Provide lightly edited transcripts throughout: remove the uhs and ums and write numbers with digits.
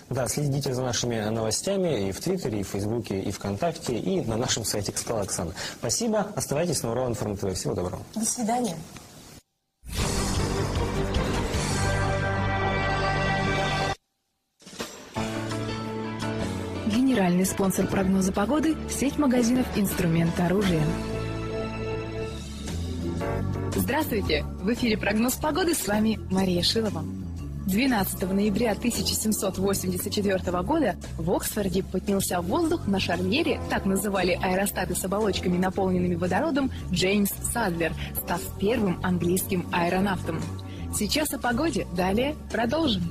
Да, следите за нашими новостями и в Твиттере, и в Фейсбуке, и ВКонтакте, и на нашем сайте, как сказала Оксана. Спасибо, оставайтесь на Урал-Информ ТВ. Всего доброго. До свидания. Генеральный спонсор прогноза погоды – сеть магазинов «Инструмент оружия». Здравствуйте! В эфире прогноз погоды, с вами Мария Шилова. 12 ноября 1784 года в Оксфорде поднялся в воздух на шарнире, так называли аэростаты с оболочками, наполненными водородом, Джеймс Садлер, став первым английским аэронавтом. Сейчас о погоде, далее продолжим.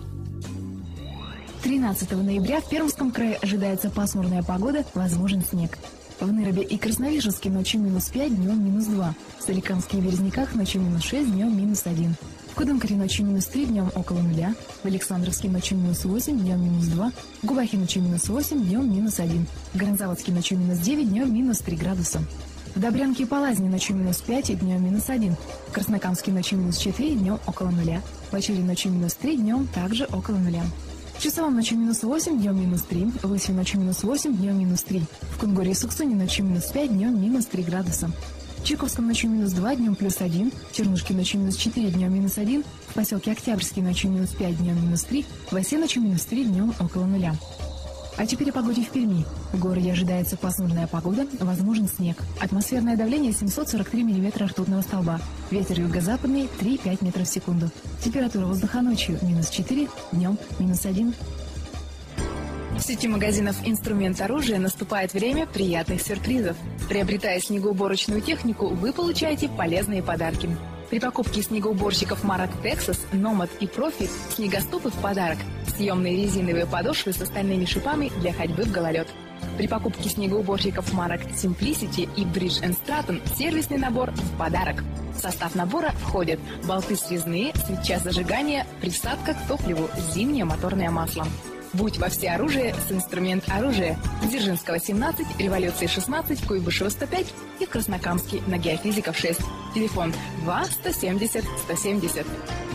13 ноября в Пермском крае ожидается пасмурная погода, возможен снег. В Ныробе и Красновишевске ночью -5, днем -2. В Соликамске и Березниках ночью -6, днем -1. В Кудымкаре ночью -3, днем около 0. В Александровске ночью -8, днем -2. В Губахе ночью -8, днем -1. В Горнозаводске ночью -9, днем -3 градуса. В Добрянке и Полазне ночью -5, днем -1. В Краснокамске ночью -4, днем около 0. В Очере ночью -3, днем также около 0. В Часовом ночью -8, днем -3, в Лысьве ночью -8, днем -3, в Кунгуре и Суксуне ночью -5, днем -3 градуса. В Чайковском ночью -2, днем +1, в Чернушке ночью -4, днем -1, в поселке Октябрьский ночью -5, днем -3, в Осе ночью -3, днем около 0. А теперь о погоде в Перми. В городе ожидается пасмурная погода, возможен снег. Атмосферное давление 743 мм ртутного столба. Ветер юго-западный 3,5 метров в секунду. Температура воздуха ночью -4, днем -1. В сети магазинов «Инструмент оружия» наступает время приятных сюрпризов. Приобретая снегоуборочную технику, вы получаете полезные подарки. При покупке снегоуборщиков марок Texas, Nomad и Profi снегоступы в подарок. Съемные резиновые подошвы с остальными шипами для ходьбы в гололед. При покупке снегоуборщиков марок Simplicity и Bridge & Stratton сервисный набор в подарок. В состав набора входят болты срезные, свеча зажигания, присадка к топливу, зимнее моторное масло. Будь во всеоружие с «Инструмент оружия». Дзержинского 17, Революции 16, Куйбышева 105 и в Краснокамске на Геофизиков 6. Телефон 2-170-170.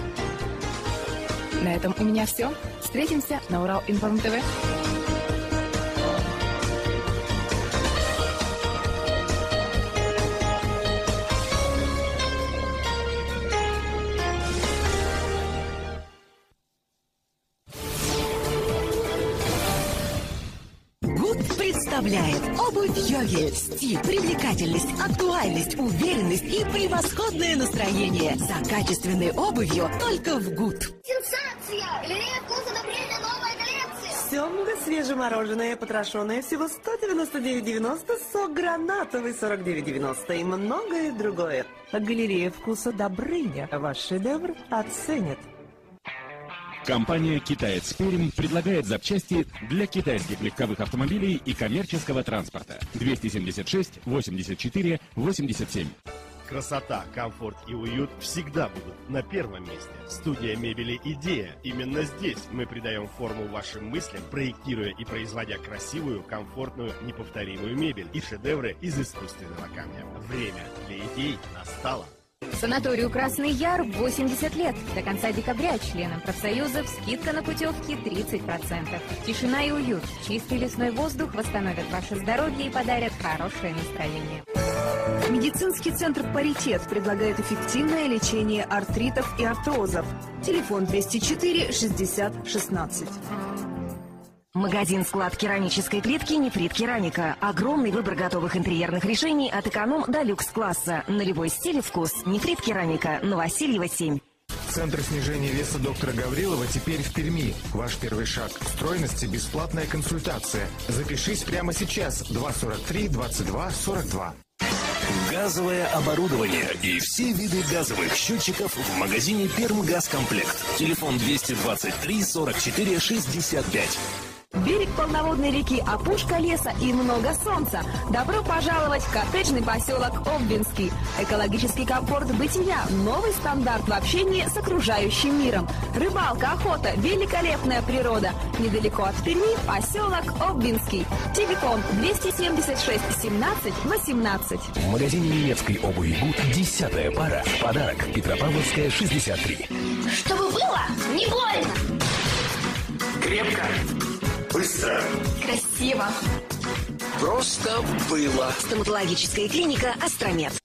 На этом у меня все. Встретимся на Урал-Информ ТВ. Представляет обувь Йоги. Стиль, привлекательность, актуальность, уверенность и превосходное настроение. За качественной обувью только в ГУД. Сенсация! Галерея вкуса одобрения, новая коллекция! Семга свежемороженое, потрошенное, всего 199,90, сок гранатовый 49,90 и многое другое. Галерея вкуса Добрыня. Ваш шедевр оценят. Компания «Китаец Пермь» предлагает запчасти для китайских легковых автомобилей и коммерческого транспорта. 276 84 87. Красота, комфорт и уют всегда будут на первом месте. Студия мебели «Идея». Именно здесь мы придаем форму вашим мыслям, проектируя и производя красивую, комфортную, неповторимую мебель и шедевры из искусственного камня. Время для идей настало. Санаторию «Красный Яр» 80 лет. До конца декабря членам профсоюзов скидка на путевки 30%. Тишина и уют, чистый лесной воздух восстановят ваше здоровье и подарят хорошее настроение. Медицинский центр «Паритет» предлагает эффективное лечение артритов и артрозов. Телефон 204 60 16. Магазин «Склад керамической плитки» «Нефрит Керамика». Огромный выбор готовых интерьерных решений от эконом до люкс-класса. На любой стиль и вкус. «Нефрит Керамика», Новосильева, 7. Центр снижения веса доктора Гаврилова теперь в Перми. Ваш первый шаг к стройности – бесплатная консультация. Запишись прямо сейчас. 243 22 42. Газовое оборудование и все виды газовых счетчиков в магазине «Пермгазкомплект». Телефон 223 44 65. Берег полноводной реки, опушка леса и много солнца. Добро пожаловать в коттеджный поселок Обвинский. Экологический комфорт бытия, новый стандарт в общении с окружающим миром. Рыбалка, охота, великолепная природа. Недалеко от Перми поселок Обвинский. Телефон 276 17 18. В магазине немецкой обуви «Гуд» 10-я пара. В подарок. Петропавловская, 63. Чтобы было не больно! Крепко Быстро. Красиво. Просто было. Стоматологическая клиника «Астромед».